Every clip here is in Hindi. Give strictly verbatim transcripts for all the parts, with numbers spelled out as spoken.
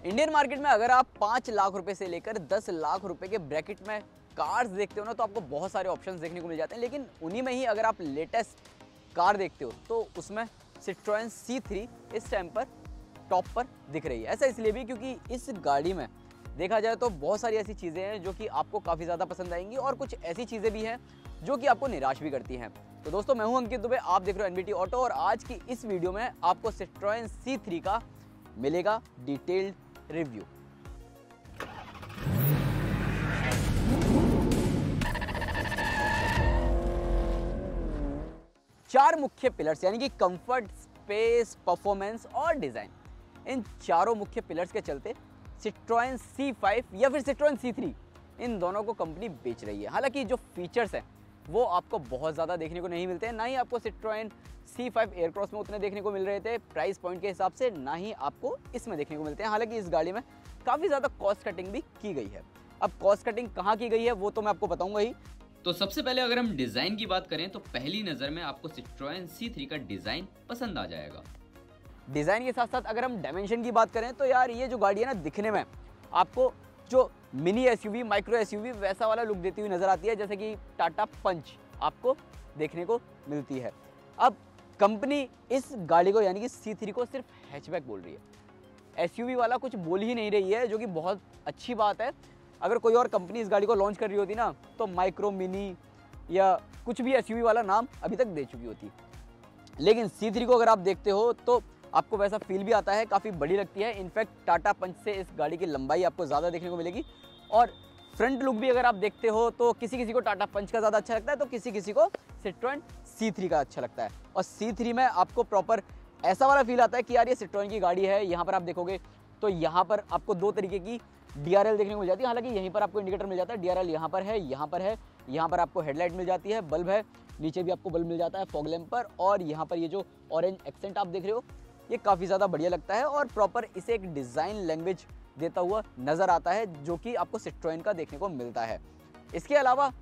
इंडियन मार्केट में अगर आप पाँच लाख रुपए से लेकर दस लाख रुपए के ब्रैकेट में कार्स देखते हो ना, तो आपको बहुत सारे ऑप्शंस देखने को मिल जाते हैं। लेकिन उन्हीं में ही अगर आप लेटेस्ट कार देखते हो तो उसमें सिट्रोएन सी थ्री इस टाइम पर टॉप पर दिख रही है। ऐसा इसलिए भी क्योंकि इस गाड़ी में देखा जाए तो बहुत सारी ऐसी चीज़ें हैं जो कि आपको काफ़ी ज़्यादा पसंद आएंगी और कुछ ऐसी चीज़ें भी हैं जो कि आपको निराश भी करती हैं। तो दोस्तों, मैं हूं अंकित दुबे, आप देख रहे हो एनबीटी ऑटो और आज की इस वीडियो में आपको सिट्रोएन सी थ्री का मिलेगा डिटेल्ड रिव्यू। चार मुख्य पिलर्स यानी कि कंफर्ट, स्पेस, परफॉर्मेंस और डिजाइन, इन चारों मुख्य पिलर्स के चलते सिट्रोएन सी फाइव या फिर सिट्रोएन सी थ्री इन दोनों को कंपनी बेच रही है। हालांकि जो फीचर्स हैं वो आपको बहुत ज़्यादा देखने को नहीं मिलते हैं, ना ही आपको सिट्रोएन सी फाइव एयरक्रॉस में उतने देखने को मिल रहे थे प्राइस पॉइंट के हिसाब से, ना ही आपको इसमें देखने को मिलते हैं। हालांकि इस गाड़ी में काफ़ी ज़्यादा कॉस्ट कटिंग भी की गई है। अब कॉस्ट कटिंग कहाँ की गई है वो तो मैं आपको बताऊंगा ही। तो सबसे पहले अगर हम डिजाइन की बात करें तो पहली नजर में आपको सिट्रोएन सी थ्री का डिजाइन पसंद आ जाएगा। डिजाइन के साथ साथ अगर हम डायमेंशन की बात करें तो यार ये जो गाड़ी है ना, दिखने में आपको जो मिनी एसयूवी, माइक्रो एसयूवी वैसा वाला लुक देती हुई नजर आती है, जैसे कि टाटा पंच आपको देखने को मिलती है। अब कंपनी इस गाड़ी को यानी कि सी थ्री को सिर्फ हैचबैक बोल रही है, एसयूवी वाला कुछ बोल ही नहीं रही है, जो कि बहुत अच्छी बात है। अगर कोई और कंपनी इस गाड़ी को लॉन्च कर रही होती ना तो माइक्रो, मिनी या कुछ भी एसयूवी वाला नाम अभी तक दे चुकी होती। लेकिन सी थ्री को अगर आप देखते हो तो आपको वैसा फील भी आता है, काफ़ी बड़ी लगती है। इनफैक्ट टाटा पंच से इस गाड़ी की लंबाई आपको ज़्यादा देखने को मिलेगी और फ्रंट लुक भी अगर आप देखते हो तो किसी किसी को टाटा पंच का ज़्यादा अच्छा लगता है तो किसी किसी को सिट्रोएन सी थ्री का अच्छा लगता है। और सी थ्री में आपको प्रॉपर ऐसा वाला फील आता है कि यार ये सिट्रोएन की गाड़ी है। यहाँ पर आप देखोगे तो यहाँ पर आपको दो तरीके की डी आर एल देखने को मिल जाती है। हालांकि यहीं पर आपको इंडिकेटर मिल जाता है, डी आर एल यहाँ पर है, यहाँ पर है, यहाँ पर आपको हेडलाइट मिल जाती है, बल्ब है, नीचे भी आपको बल्ब मिल जाता है फॉग लैंप पर, और यहाँ पर ये जो ऑरेंज एक्सेंट आप देख रहे हो ये काफ़ी ज़्यादा बढ़िया लगता है और प्रॉपर इसे एक डिज़ाइन लैंग्वेज देता हुआ नज़र आता है, जो कि आपको सिट्रोएन का देखने को मिलता है। इसके अलावा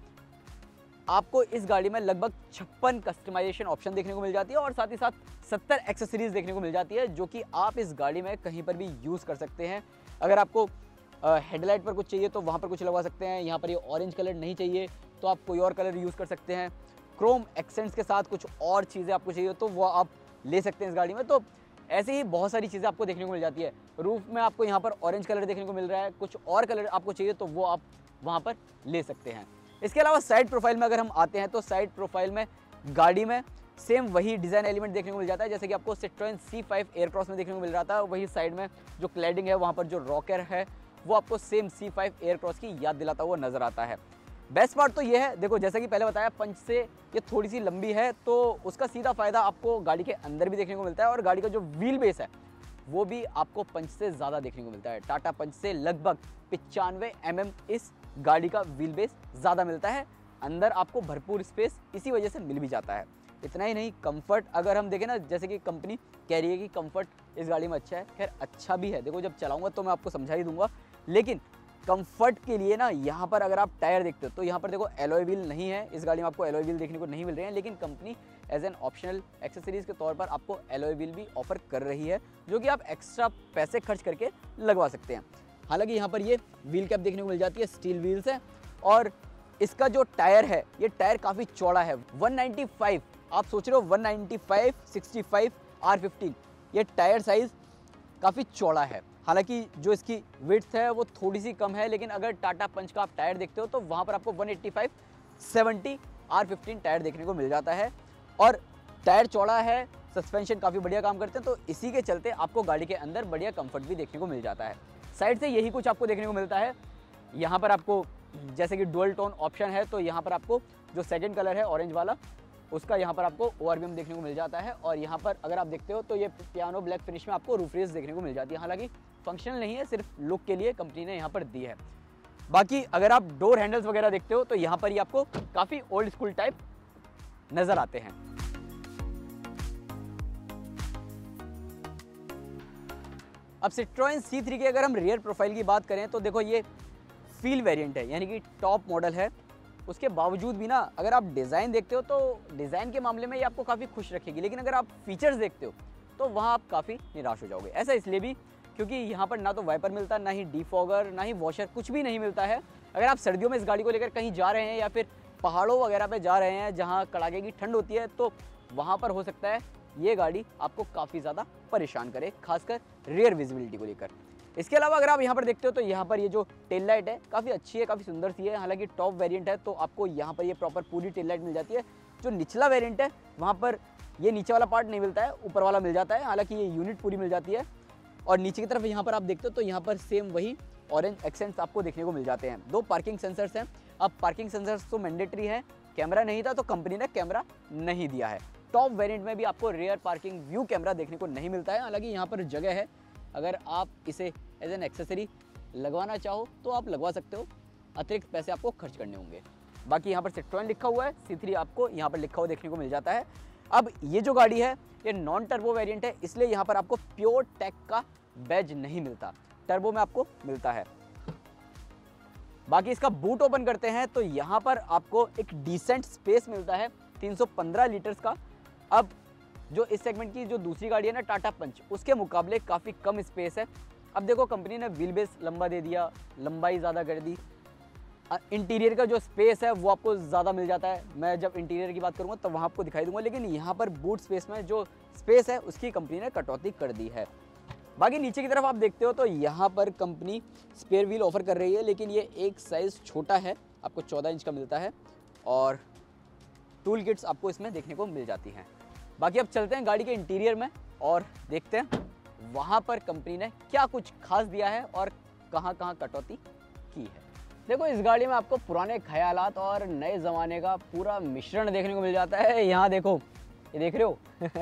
आपको इस गाड़ी में लगभग छप्पन कस्टमाइजेशन ऑप्शन देखने को मिल जाती है और साथ ही साथ सत्तर एक्सेसरीज देखने को मिल जाती है, जो कि आप इस गाड़ी में कहीं पर भी यूज़ कर सकते हैं। अगर आपको हेडलाइट पर कुछ चाहिए तो वहाँ पर कुछ लगवा सकते हैं, यहाँ पर ये ऑरेंज कलर नहीं चाहिए तो आप कोई और कलर यूज़ कर सकते हैं। क्रोम एक्सेंट्स के साथ कुछ और चीज़ें आपको चाहिए तो वो आप ले सकते हैं इस गाड़ी में। तो ऐसे ही बहुत सारी चीज़ें आपको देखने को मिल जाती है। रूफ में आपको यहाँ पर ऑरेंज कलर देखने को मिल रहा है, कुछ और कलर आपको चाहिए तो वो आप वहाँ पर ले सकते हैं। इसके अलावा साइड प्रोफाइल में अगर हम आते हैं तो साइड प्रोफाइल में गाड़ी में सेम वही डिज़ाइन एलिमेंट देखने को मिल जाता है जैसे कि आपको सिट्रोएन सी फाइव एयरक्रॉस में देखने को मिल रहा था। वही साइड में जो क्लैडिंग है वहाँ पर जो रॉकर है वो आपको सेम सी फाइव एयरक्रॉस की याद दिलाता हुआ नजर आता है। बेस्ट पार्ट तो ये है, देखो जैसा कि पहले बताया, पंच से ये थोड़ी सी लंबी है तो उसका सीधा फायदा आपको गाड़ी के अंदर भी देखने को मिलता है और गाड़ी का जो व्हील बेस है वो भी आपको पंच से ज़्यादा देखने को मिलता है। टाटा पंच से लगभग पचानवे एम एम इस गाड़ी का व्हील बेस ज़्यादा मिलता है। अंदर आपको भरपूर स्पेस इसी वजह से मिल भी जाता है। इतना ही नहीं, कंफर्ट अगर हम देखें ना, जैसे कि कंपनी कह रही है कि कंफर्ट इस गाड़ी में अच्छा है, खैर अच्छा भी है, देखो जब चलाऊंगा तो मैं आपको समझा ही दूंगा। लेकिन कंफर्ट के लिए ना यहाँ पर अगर आप टायर देखते हो तो यहाँ पर देखो एलॉय व्हील नहीं है, इस गाड़ी में आपको एलॉय व्हील देखने को नहीं मिल रहे हैं। लेकिन company as an optional accessories के तौर पर आपको एलॉय व्हील भी ऑफर कर रही है, जो कि आप एक्स्ट्रा पैसे खर्च करके लगवा सकते हैं। हालांकि यहाँ पर ये व्हील कैप देखने को मिल जाती है, स्टील व्हील्स है और इसका जो टायर है ये टायर काफ़ी चौड़ा है। वन नाइन्टी फाइव आप सोच रहे हो, one ninety five sixty five R fifteen ये टायर साइज़ काफ़ी चौड़ा है। हालांकि जो इसकी विड्थ है वो थोड़ी सी कम है, लेकिन अगर टाटा पंच का आप टायर देखते हो तो वहाँ पर आपको one eighty five seventy R fifteen tyre देखने को मिल जाता है और टायर चौड़ा है, सस्पेंशन काफ़ी बढ़िया काम करते हैं, तो इसी के चलते आपको गाड़ी के अंदर बढ़िया कंफर्ट भी देखने को मिल जाता है। साइड से यही कुछ आपको देखने को मिलता है। यहाँ पर आपको जैसे कि डुअल टोन ऑप्शन है तो यहाँ पर आपको जो सेकंड कलर है ऑरेंज वाला उसका यहाँ पर आपको ओ आर वी एम देखने को मिल जाता है और यहाँ पर अगर आप देखते हो तो ये पियानो ब्लैक फिनिश में आपको रूफ रेस देखने को मिल जाती है। हालांकि फंक्शनल नहीं है, सिर्फ लुक के लिए कंपनी ने यहाँ पर दी है। बाकी अगर आप डोर हैंडल्स वगैरह देखते हो तो यहाँ पर ये आपको काफ़ी ओल्ड स्कूल टाइप नज़र आते हैं। अब सिट्रोएन सी थ्री की अगर हम रियर प्रोफाइल की बात करें तो देखो ये फील वेरिएंट है, यानी कि टॉप मॉडल है। उसके बावजूद भी ना अगर आप डिज़ाइन देखते हो तो डिज़ाइन के मामले में ये आपको काफ़ी खुश रखेगी, लेकिन अगर आप फीचर्स देखते हो तो वहाँ आप काफ़ी निराश हो जाओगे। ऐसा इसलिए भी क्योंकि यहाँ पर ना तो वाइपर मिलता, ना ही डिफॉगर, ना ही वॉशर, कुछ भी नहीं मिलता है। अगर आप सर्दियों में इस गाड़ी को लेकर कहीं जा रहे हैं या फिर पहाड़ों वगैरह पे जा रहे हैं जहाँ कड़ाके की ठंड होती है, तो वहाँ पर हो सकता है ये गाड़ी आपको काफ़ी ज़्यादा परेशान करे, खासकर रियर विजिबिलिटी को लेकर। इसके अलावा अगर आप यहाँ पर देखते हो तो यहाँ पर ये जो टेल लाइट है काफ़ी अच्छी है, काफ़ी सुंदर सी है। हालांकि टॉप वेरिएंट है तो आपको यहाँ पर ये प्रॉपर पूरी टेल लाइट मिल जाती है। जो निचला वेरिएंट है वहाँ पर ये नीचे वाला पार्ट नहीं मिलता है, ऊपर वाला मिल जाता है। हालांकि ये यूनिट पूरी मिल जाती है। और नीचे की तरफ यहाँ पर आप देखते हो तो यहाँ पर सेम वही ऑरेंज एक्सेंट्स आपको देखने को मिल जाते हैं। दो पार्किंग सेंसर्स हैं। अब पार्किंग सेंसर्स तो मैंडेटरी है, कैमरा नहीं था तो कंपनी ने कैमरा नहीं दिया है। टॉप वेरिएंट में भी आपको रियर पार्किंग व्यू कैमरा देखने को नहीं मिलता है। हालांकि यहाँ पर जगह है, अगर आप इसे एज एन एक्सेसरी लगवाना चाहो तो आप लगवा सकते हो, अतिरिक्त पैसे आपको खर्च करने होंगे। बाकी यहाँ पर सिट्रोएन लिखा हुआ है, सी थ्री आपको यहाँ पर लिखा हुआ देखने को मिल जाता है। अब ये जो गाड़ी है ये नॉन टर्बो वेरिएंट है, इसलिए यहाँ पर आपको प्योर टेक का बैज नहीं मिलता, टर्बो में आपको मिलता है। बाकी इसका बूट ओपन करते हैं तो यहाँ पर आपको एक डिसेंट स्पेस मिलता है, तीन सौ पंद्रह लीटर्स का। अब जो इस सेगमेंट की जो दूसरी गाड़ी है ना टाटा पंच, उसके मुकाबले काफ़ी कम स्पेस है। अब देखो कंपनी ने व्हील बेस लंबा दे दिया, लंबाई ज़्यादा कर दी, इंटीरियर का जो स्पेस है वो आपको ज़्यादा मिल जाता है। मैं जब इंटीरियर की बात करूँगा तब वहाँ आपको दिखाई दूंगा, लेकिन यहाँ पर बूट स्पेस में जो स्पेस है उसकी कंपनी ने कटौती कर दी है। बाकी नीचे की तरफ आप देखते हो तो यहाँ पर कंपनी स्पेयर व्हील ऑफर कर रही है, लेकिन ये एक साइज़ छोटा है, आपको चौदह इंच का मिलता है और टूल किट्स आपको इसमें देखने को मिल जाती हैं। बाकी अब चलते हैं गाड़ी के इंटीरियर में और देखते हैं वहाँ पर कंपनी ने क्या कुछ खास दिया है और कहाँ कहाँ कटौती की है। देखो इस गाड़ी में आपको पुराने ख्यालात और नए ज़माने का पूरा मिश्रण देखने को मिल जाता है। यहाँ देखो, ये देख रहे हो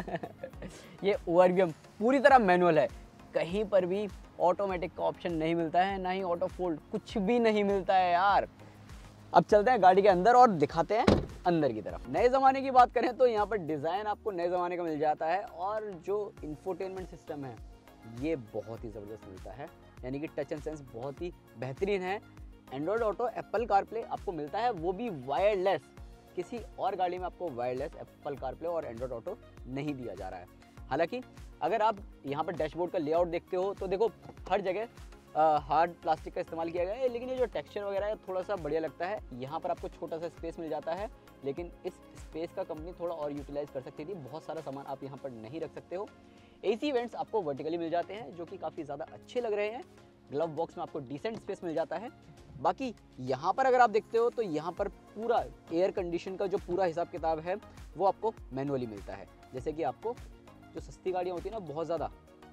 ये ओ आर वी एम पूरी तरह मैनुअल है, कहीं पर भी ऑटोमेटिक का ऑप्शन नहीं मिलता है, ना ही ऑटो फोल्ड, कुछ भी नहीं मिलता है यार। अब चलते हैं गाड़ी के अंदर और दिखाते हैं अंदर की तरफ। नए ज़माने की बात करें तो यहाँ पर डिज़ाइन आपको नए ज़माने का मिल जाता है और जो इंफोटेनमेंट सिस्टम है ये बहुत ही ज़बरदस्त मिलता है, यानी कि टच एंड सेंस बहुत ही बेहतरीन है। एंड्रॉयड ऑटो, एप्पल कारप्ले आपको मिलता है, वो भी वायरलेस। किसी और गाड़ी में आपको वायरलेस एप्पल कारप्ले और एंड्रॉयड ऑटो नहीं दिया जा रहा है। हालांकि अगर आप यहाँ पर डैशबोर्ड का लेआउट देखते हो तो देखो हर जगह हार्ड प्लास्टिक का इस्तेमाल किया गया है, लेकिन ये जो टेक्सचर वगैरह है थोड़ा सा बढ़िया लगता है। यहाँ पर आपको छोटा सा स्पेस मिल जाता है, लेकिन इस स्पेस का कंपनी थोड़ा और यूटिलाइज कर सकती थी। बहुत सारा सामान आप यहाँ पर नहीं रख सकते हो। एसी वेंट्स आपको वर्टिकली मिल जाते हैं जो कि काफ़ी ज़्यादा अच्छे लग रहे हैं। ग्लव बॉक्स में आपको डिसेंट स्पेस मिल जाता है। बाकी यहाँ पर अगर आप देखते हो तो यहाँ पर पूरा एयर कंडीशन का जो पूरा हिसाब किताब है वो आपको मैनुअली मिलता है। जैसे कि आपको जो सस्ती गाड़ियाँ होती है ना, बहुत ज़्यादा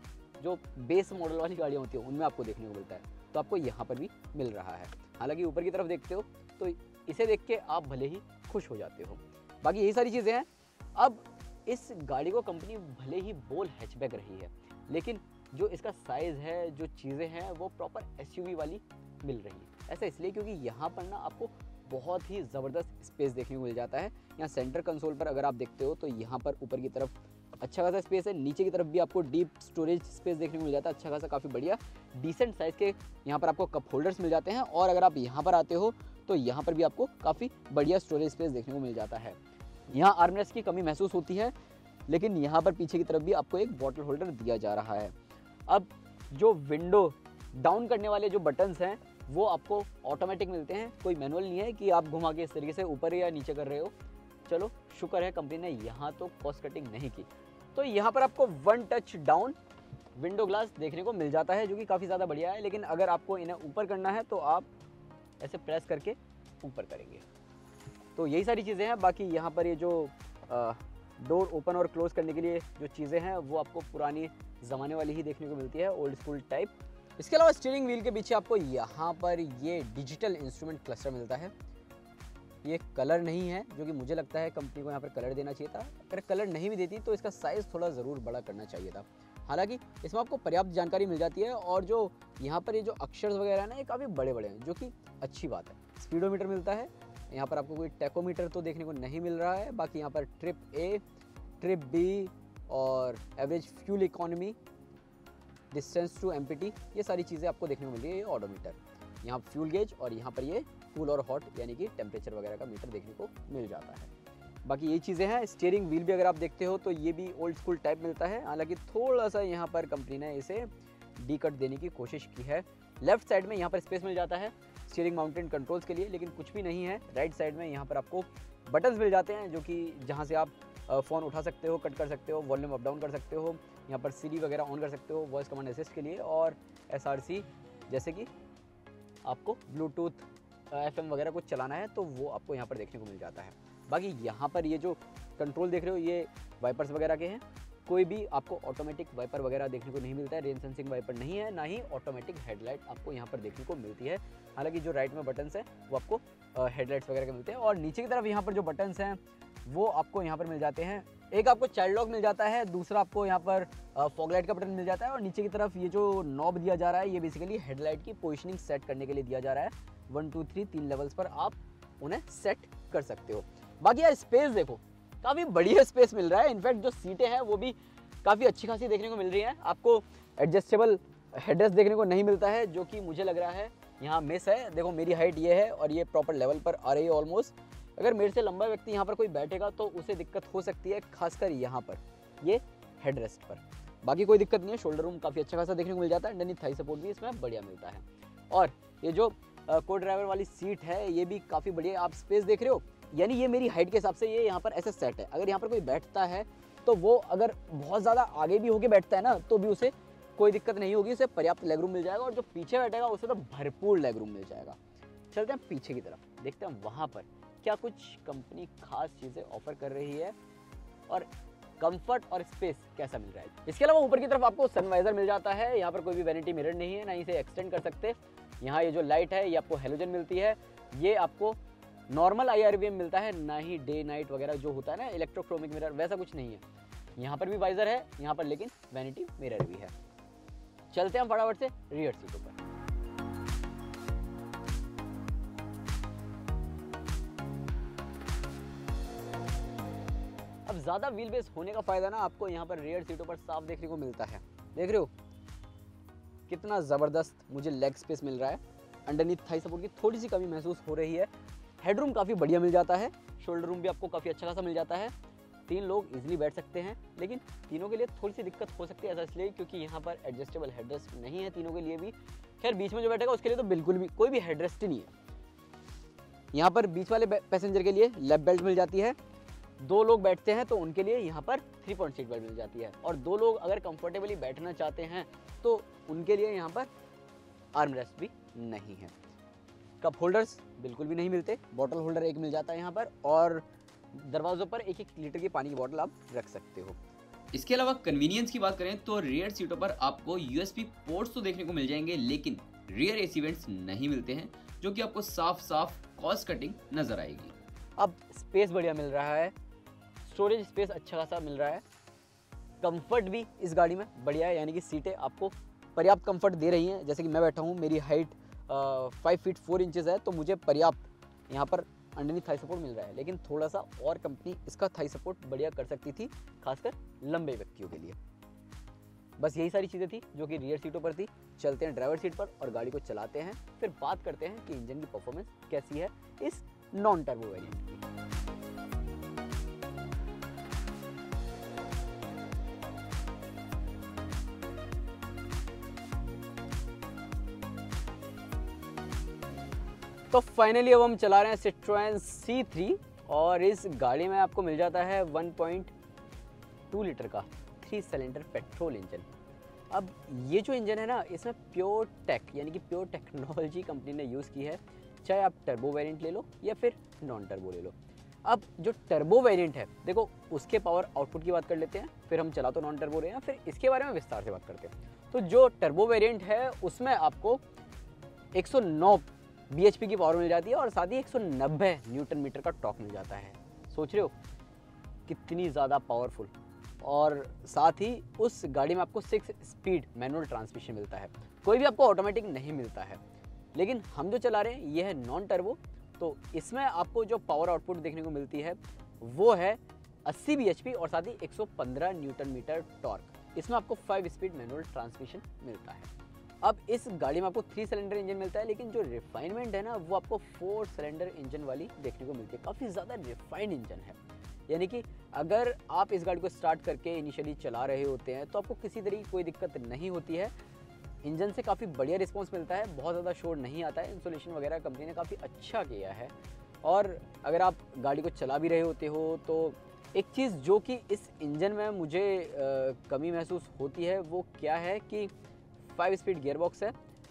जो बेस मॉडल वाली गाड़ियाँ होती हैं उनमें आपको देखने को मिलता है, तो आपको यहाँ पर भी मिल रहा है। हालांकि ऊपर की तरफ देखते हो तो इसे देख के आप भले ही खुश हो जाते हो। बाकी यही सारी चीज़ें हैं। अब इस गाड़ी को कंपनी भले ही बोल हैचबैक रही है, लेकिन जो इसका साइज़ है, जो चीज़ें हैं वो प्रॉपर एसयूवी वाली मिल रही है। ऐसा इसलिए क्योंकि यहाँ पर ना आपको बहुत ही ज़बरदस्त स्पेस देखने को मिल जाता है। यहाँ सेंटर कंसोल पर अगर आप देखते हो तो यहाँ पर ऊपर की तरफ अच्छा खासा स्पेस है, नीचे की तरफ भी आपको डीप स्टोरेज स्पेस देखने को मिल जाता है, अच्छा खासा, काफ़ी बढ़िया डिसेंट साइज़ के यहाँ पर आपको कप होल्डर्स मिल जाते हैं। और अगर आप यहाँ पर आते हो तो यहाँ पर भी आपको काफ़ी बढ़िया स्टोरेज स्पेस देखने को मिल जाता है। यहाँ आर्मरेस्ट की कमी महसूस होती है, लेकिन यहाँ पर पीछे की तरफ भी आपको एक बॉटल होल्डर दिया जा रहा है। अब जो विंडो डाउन करने वाले जो बटन्स हैं वो आपको ऑटोमेटिक मिलते हैं, कोई मैनुअल नहीं है कि आप घुमा के इस तरीके से ऊपर या नीचे कर रहे हो। चलो शुक्र है कंपनी ने यहाँ तो कॉस्ट कटिंग नहीं की। तो यहाँ पर आपको one touch down window glass देखने को मिल जाता है जो कि काफ़ी ज़्यादा बढ़िया है, लेकिन अगर आपको इन्हें ऊपर करना है तो आप ऐसे प्रेस करके ऊपर करेंगे। तो यही सारी चीज़ें हैं। बाकी यहाँ पर ये जो डोर ओपन और क्लोज़ करने के लिए जो चीज़ें हैं वो आपको पुरानी ज़माने वाली ही देखने को मिलती है, ओल्ड स्कूल टाइप। इसके अलावा स्टीयरिंग व्हील के पीछे आपको यहाँ पर ये डिजिटल इंस्ट्रूमेंट क्लस्टर मिलता है। ये कलर नहीं है, जो कि मुझे लगता है कंपनी को यहाँ पर कलर देना चाहिए था। अगर कलर नहीं भी देती तो इसका साइज़ थोड़ा ज़रूर बड़ा करना चाहिए था। हालांकि इसमें आपको पर्याप्त जानकारी मिल जाती है और जो यहाँ पर ये जो अक्षर वगैरह है ना ये काफ़ी बड़े बड़े हैं, जो कि अच्छी बात है। स्पीडोमीटर मिलता है, यहाँ पर आपको कोई टैकोमीटर तो देखने को नहीं मिल रहा है। बाकी यहाँ पर ट्रिप ए, ट्रिप बी और average fuel economy, distance to empty, ये सारी चीज़ें आपको देखने को मिल रही है। ये ऑडोमीटर, यहाँ फ्यूल गेज और यहाँ पर ये कूल और हॉट यानी कि टेम्परेचर वगैरह का मीटर देखने को मिल जाता है। बाकी ये चीज़ें हैं। स्टीयरिंग व्हील भी अगर आप देखते हो तो ये भी ओल्ड स्कूल टाइप मिलता है, हालांकि थोड़ा सा यहाँ पर कंपनी ने इसे डी कट देने की कोशिश की है। लेफ्ट साइड में यहाँ पर स्पेस मिल जाता है स्टीयरिंग माउंटेन कंट्रोल्स के लिए, लेकिन कुछ भी नहीं है। राइट साइड में यहाँ पर आपको बटन्स मिल जाते हैं जो कि जहाँ से आप फ़ोन उठा सकते हो, कट कर सकते हो, वॉल्यूम अप डाउन कर सकते हो, यहाँ पर सीडी वगैरह ऑन कर सकते हो वॉइस कमांड असिस्ट के लिए, और एस आर सी जैसे कि आपको ब्लूटूथ एफ एम वगैरह कुछ चलाना है तो वो आपको यहाँ पर देखने को मिल जाता है। बाकी यहाँ पर ये जो कंट्रोल देख रहे हो ये वाइपर्स वगैरह के हैं। कोई भी आपको ऑटोमेटिक वाइपर वगैरह देखने को नहीं मिलता है, रेन सेंसिंग वाइपर नहीं है, ना ही ऑटोमेटिक हेडलाइट आपको यहाँ पर देखने को मिलती है। हालांकि जो राइट में बटन्स हैं वो आपको हेडलाइट्स वगैरह के मिलते हैं, और नीचे की तरफ यहाँ पर जो बटन्स हैं वो आपको यहाँ पर मिल जाते हैं। एक आपको चाइल्ड लॉक मिल जाता है, दूसरा आपको यहाँ पर फॉग लाइट का बटन मिल जाता है, और नीचे की तरफ ये जो नॉब दिया जा रहा है ये बेसिकली हेडलाइट की पोजिशनिंग सेट करने के लिए दिया जा रहा है। वन टू थ्री तीन लेवल्स पर आप उन्हें सेट कर सकते हो। बाकी यार स्पेस देखो, काफ़ी बढ़िया स्पेस मिल रहा है। इनफैक्ट जो सीटें हैं वो भी काफ़ी अच्छी खासी देखने को मिल रही हैं। आपको एडजस्टेबल हेडरेस्ट देखने को नहीं मिलता है, जो कि मुझे लग रहा है यहाँ मिस है। देखो मेरी हाइट ये है और ये प्रॉपर लेवल पर आ रही है ऑलमोस्ट। अगर मेरे से लंबा व्यक्ति यहाँ पर कोई बैठेगा तो उसे दिक्कत हो सकती है, खासकर यहाँ पर ये हेडरेस्ट पर। बाकी कोई दिक्कत नहीं है, शोल्डर रूम काफ़ी अच्छा खासा देखने को मिल जाता है। अंडरनीथ थाई सपोर्ट भी इसमें बढ़िया मिलता है। और ये जो को ड्राइवर वाली सीट है ये भी काफ़ी बढ़िया। आप स्पेस देख रहे हो, यानी ये मेरी हाइट के हिसाब से ये यहाँ पर ऐसे सेट है। अगर यहाँ पर कोई बैठता है तो वो अगर बहुत ज़्यादा आगे भी होके बैठता है ना तो भी उसे कोई दिक्कत नहीं होगी, उसे पर्याप्त लेग रूम मिल जाएगा। और जो पीछे बैठेगा उसे तो भरपूर लेग रूम मिल जाएगा। चलते हैं पीछे की तरफ, देखते हैं वहाँ पर क्या कुछ कंपनी खास चीज़ें ऑफर कर रही है और कंफर्ट और स्पेस कैसा मिल रहा है। इसके अलावा ऊपर की तरफ आपको सनवाइजर मिल जाता है। यहाँ पर कोई भी वैनिटी मिरर नहीं है, ना इसे एक्सटेंड कर सकते। यहाँ ये जो लाइट है ये आपको हेलोजन मिलती है। ये आपको normal I R V M मिलता है, ना ही डे नाइट वगैरह जो होता है ना इलेक्ट्रोक्रोमिक मिरर, वैसा कुछ नहीं है। यहाँ पर भी वाइजर है, यहाँ पर लेकिन वैनिटी मिरर भी है। चलते हैं फटाफट से रियर सीटों पर। अब ज़्यादा व्हील बेस होने का फ़ायदा ना आपको यहाँ पर रियर सीटों पर साफ देखने को मिलता है। देख रहे हो कितना ज़बरदस्त मुझे लेग स्पेस मिल रहा है। अंडरनीथ थाई सपोर्ट की थोड़ी सी कमी महसूस हो रही है। हेडरूम काफ़ी बढ़िया मिल जाता है, शोल्डर रूम भी आपको काफ़ी अच्छा खासा मिल जाता है। तीन लोग इजीली बैठ सकते हैं, लेकिन तीनों के लिए थोड़ी सी दिक्कत हो सकती है। ऐसा इसलिए क्योंकि यहाँ पर एडजस्टेबल हेडरेस्ट नहीं है तीनों के लिए भी। खैर बीच में जो बैठेगा उसके लिए तो बिल्कुल भी कोई भी हेडरेस्ट ही नहीं है। यहाँ पर बीच वाले पैसेंजर के लिए लेफ्ट बेल्ट मिल जाती है। दो लोग बैठते हैं तो उनके लिए यहाँ पर थ्री पॉइंट सीट बेल्ट मिल जाती है, और दो लोग अगर कंफर्टेबली बैठना चाहते हैं तो उनके लिए यहाँ पर आर्म रेस्ट भी नहीं है। कप होल्डर्स बिल्कुल भी नहीं मिलते। बॉटल होल्डर एक मिल जाता है यहाँ पर, और दरवाजों पर एक एक लीटर की पानी की बोतल आप रख सकते हो। इसके अलावा कन्वीनियंस की बात करें तो रियर सीटों पर आपको यूएसबी पोर्ट्स तो देखने को मिल जाएंगे, लेकिन रियर एसी वेंट्स नहीं मिलते हैं, जो कि आपको साफ साफ कॉस्ट कटिंग नजर आएगी। अब स्पेस बढ़िया मिल रहा है, स्टोरेज स्पेस अच्छा खासा मिल रहा है, कंफर्ट भी इस गाड़ी में बढ़िया है, यानी कि सीटें आपको पर्याप्त कंफर्ट दे रही हैं। जैसे कि मैं बैठा हूँ, मेरी height five feet four inches है, तो मुझे पर्याप्त यहाँ पर अंडरनीथ थाई सपोर्ट मिल रहा है। लेकिन थोड़ा सा और कंपनी इसका थाई सपोर्ट बढ़िया कर सकती थी, खासकर लंबे व्यक्तियों के लिए। बस यही सारी चीज़ें थी जो कि रियर सीटों पर थी। चलते हैं ड्राइवर सीट पर और गाड़ी को चलाते हैं, फिर बात करते हैं कि इंजन की परफॉर्मेंस कैसी है इस नॉन टर्बो वेरिएंट की। तो फाइनली अब हम चला रहे हैं सिट्रोएन सी थ्री, और इस गाड़ी में आपको मिल जाता है वन पॉइंट टू लीटर का थ्री सिलेंडर पेट्रोल इंजन। अब ये जो इंजन है ना, इसमें प्योर टेक यानी कि प्योर टेक्नोलॉजी कंपनी ने यूज़ की है। चाहे आप टर्बो वेरिएंट ले लो या फिर नॉन टर्बो ले लो। अब जो टर्बो वेरिएंट है, देखो उसके पावर आउटपुट की बात कर लेते हैं, फिर हम चला तो नॉन टर्बो रहे हैं, फिर इसके बारे में विस्तार से बात करते हैं। तो जो टर्बो वेरिएंट है उसमें आपको एक सौ नौ बी एच पी की पावर मिल जाती है, और साथ ही एक सौ नब्बे न्यूटन मीटर का टॉर्क मिल जाता है। सोच रहे हो कितनी ज़्यादा पावरफुल। और साथ ही उस गाड़ी में आपको सिक्स स्पीड मैनुअल ट्रांसमिशन मिलता है, कोई भी आपको ऑटोमेटिक नहीं मिलता है। लेकिन हम जो चला रहे हैं ये है नॉन टर्बो, तो इसमें आपको जो पावर आउटपुट देखने को मिलती है वो है अस्सी बी एच पी और साथ ही एक सौ पंद्रह न्यूटन मीटर टॉर्क। इसमें आपको फाइव स्पीड मैनुअल ट्रांसमिशन मिलता है। अब इस गाड़ी में आपको थ्री सिलेंडर इंजन मिलता है, लेकिन जो रिफाइनमेंट है ना वो आपको फोर सिलेंडर इंजन वाली देखने को मिलती है। काफ़ी ज़्यादा रिफाइंड इंजन है, यानी कि अगर आप इस गाड़ी को स्टार्ट करके इनिशियली चला रहे होते हैं तो आपको किसी तरह की कोई दिक्कत नहीं होती है। इंजन से काफ़ी बढ़िया रिस्पॉन्स मिलता है, बहुत ज़्यादा शोर नहीं आता है, इंसुलेशन वगैरह कंपनी ने काफ़ी अच्छा किया है। और अगर आप गाड़ी को चला भी रहे होते हो तो एक चीज़ जो कि इस इंजन में मुझे आ, कमी महसूस होती है वो क्या है कि फाइव स्पीड गियरबॉक्स है।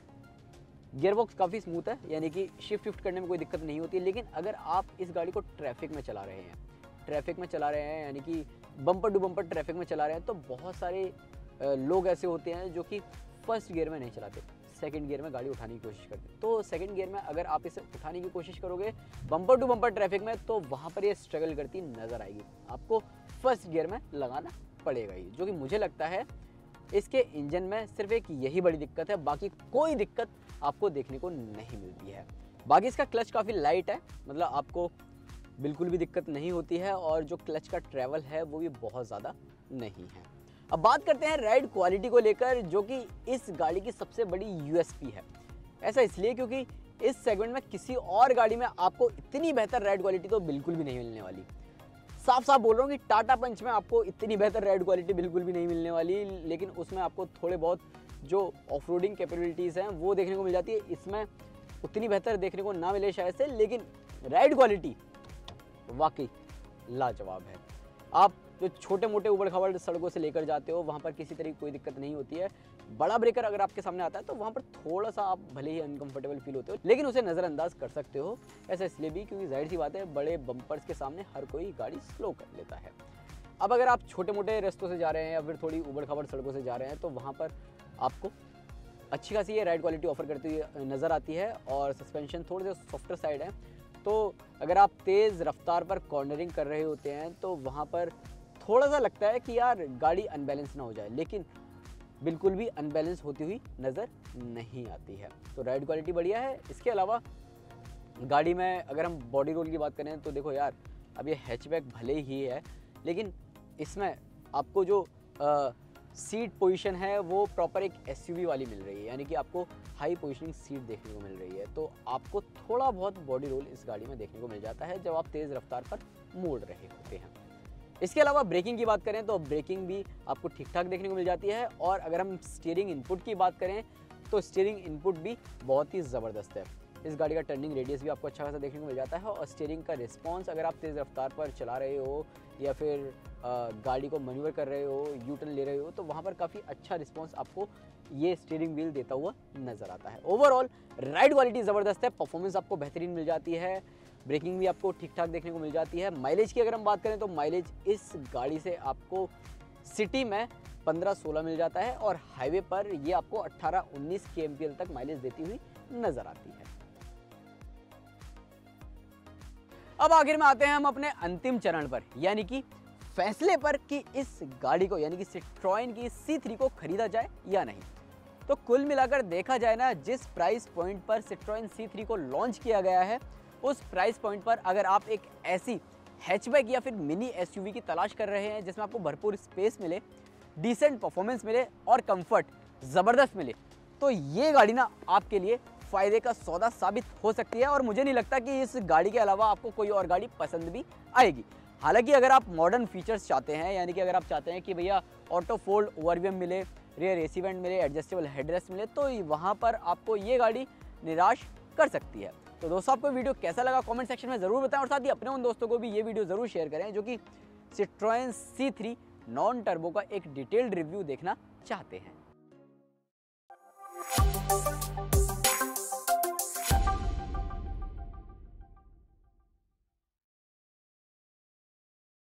गियरबॉक्स काफ़ी स्मूथ है, यानी कि शिफ्ट शिफ्ट करने में कोई दिक्कत नहीं होती है। लेकिन अगर आप इस गाड़ी को ट्रैफिक में चला रहे हैं ट्रैफिक में चला रहे हैं यानी कि बम्पर टू बम्पर ट्रैफिक में चला रहे हैं, तो बहुत सारे लोग ऐसे होते हैं जो कि फर्स्ट गियर में नहीं चलाते, सेकंड गियर में गाड़ी उठाने की कोशिश करते हैं। तो सेकंड गियर में अगर आप इसे उठाने की कोशिश करोगे बम्पर टू बम्पर ट्रैफिक में, तो वहाँ पर ये स्ट्रगल करती नज़र आएगी। आपको फर्स्ट गियर में लगाना पड़ेगा ही, जो कि मुझे लगता है इसके इंजन में सिर्फ एक यही बड़ी दिक्कत है, बाकी कोई दिक्कत आपको देखने को नहीं मिलती है। बाकी इसका क्लच काफ़ी लाइट है, मतलब आपको बिल्कुल भी दिक्कत नहीं होती है, और जो क्लच का ट्रैवल है वो भी बहुत ज़्यादा नहीं है। अब बात करते हैं राइड क्वालिटी को लेकर, जो कि इस गाड़ी की सबसे बड़ी यूएसपी है। ऐसा इसलिए क्योंकि इस सेगमेंट में किसी और गाड़ी में आपको इतनी बेहतर राइड क्वालिटी तो बिल्कुल भी नहीं मिलने वाली। साफ साफ बोल रहा हूँ कि टाटा पंच में आपको इतनी बेहतर राइड क्वालिटी बिल्कुल भी नहीं मिलने वाली, लेकिन उसमें आपको थोड़े बहुत जो ऑफ रोडिंग कैपेबिलिटीज़ हैं वो देखने को मिल जाती है। इसमें उतनी बेहतर देखने को ना मिले शायद से, लेकिन राइड क्वालिटी वाकई लाजवाब है। आप जो छोटे मोटे उबड़ खाबड़ सड़कों से लेकर जाते हो वहाँ पर किसी तरह की कोई दिक्कत नहीं होती है। बड़ा ब्रेकर अगर आपके सामने आता है तो वहाँ पर थोड़ा सा आप भले ही अनकंफर्टेबल फील होते हो, लेकिन उसे नज़रअंदाज कर सकते हो। ऐसा इसलिए भी क्योंकि जाहिर सी बात है बड़े बम्पर्स के सामने हर कोई गाड़ी स्लो कर लेता है। अब अगर आप छोटे मोटे रास्तों से जा रहे हैं या फिर थोड़ी उबड़ खाबड़ सड़कों से जा रहे हैं तो वहाँ पर आपको अच्छी खासी ये राइड क्वालिटी ऑफर करती हुई नज़र आती है, और सस्पेंशन थोड़े से सॉफ्टर साइड है। तो अगर आप तेज़ रफ्तार पर कॉर्नरिंग कर रहे होते हैं तो वहाँ पर थोड़ा सा लगता है कि यार गाड़ी अनबैलेंस ना हो जाए, लेकिन बिल्कुल भी अनबैलेंस होती हुई नज़र नहीं आती है। तो राइड क्वालिटी बढ़िया है। इसके अलावा गाड़ी में अगर हम बॉडी रोल की बात करें तो देखो यार, अब ये हैचबैक भले ही है, लेकिन इसमें आपको जो आ, सीट पोजीशन है वो प्रॉपर एक एसयूवी वाली मिल रही है, यानी कि आपको हाई पोजीशनिंग सीट देखने को मिल रही है। तो आपको थोड़ा बहुत बॉडी रोल इस गाड़ी में देखने को मिल जाता है जब आप तेज़ रफ्तार पर मोड़ रहे होते हैं। इसके अलावा ब्रेकिंग की बात करें तो ब्रेकिंग भी आपको ठीक ठाक देखने को मिल जाती है, और अगर हम स्टीयरिंग इनपुट की बात करें तो स्टीयरिंग इनपुट भी बहुत ही ज़बरदस्त है। इस गाड़ी का टर्निंग रेडियस भी आपको अच्छा खासा देखने को मिल जाता है, और स्टीयरिंग का रिस्पांस अगर आप तेज़ रफ्तार पर चला रहे हो या फिर आ, गाड़ी को मैन्यूवर कर रहे हो, यू टर्न ले रहे हो, तो वहाँ पर काफ़ी अच्छा रिस्पांस आपको ये स्टीयरिंग व्हील देता हुआ नज़र आता है। ओवरऑल राइड क्वालिटी ज़बरदस्त है, परफॉर्मेंस आपको बेहतरीन मिल जाती है, ब्रेकिंग भी आपको ठीक ठाक देखने को मिल जाती है। माइलेज की अगर हम बात करें तो माइलेज इस गाड़ी से आपको सिटी में पंद्रह सोलह मिल जाता है, और हाईवे पर ये आपको अट्ठारह उन्नीस के एम पी एल तक माइलेज देती हुई नज़र आती है। अब आखिर में आते हैं हम अपने अंतिम चरण पर, यानी कि फैसले पर कि इस गाड़ी को यानी कि सिट्रोएन की सी थ्री को खरीदा जाए या नहीं। तो कुल मिलाकर देखा जाए ना, जिस प्राइस पॉइंट पर सिट्रोएन सी थ्री को लॉन्च किया गया है उस प्राइस पॉइंट पर अगर आप एक ऐसी हैचबैक या फिर मिनी एसयूवी की तलाश कर रहे हैं जिसमें आपको भरपूर स्पेस मिले, डिसेंट परफॉर्मेंस मिले और कंफर्ट ज़बरदस्त मिले, तो ये गाड़ी ना आपके लिए फ़ायदे का सौदा साबित हो सकती है। और मुझे नहीं लगता कि इस गाड़ी के अलावा आपको कोई और गाड़ी पसंद भी आएगी। हालांकि अगर आप मॉडर्न फीचर्स चाहते हैं, यानी कि अगर आप चाहते हैं कि भैया ऑटो फोल्ड ओवरवीएम मिले, रियर एसी वेंट मिले, एडजस्टेबल हेडरेस्ट मिले, तो वहाँ पर आपको ये गाड़ी निराश कर सकती है। तो दोस्तों, आपको वीडियो कैसा लगा कमेंट सेक्शन में ज़रूर बताएं, और साथ ही अपने उन दोस्तों को भी ये वीडियो ज़रूर शेयर करें जो कि Citroen C three non turbo का एक डिटेल्ड रिव्यू देखना चाहते हैं।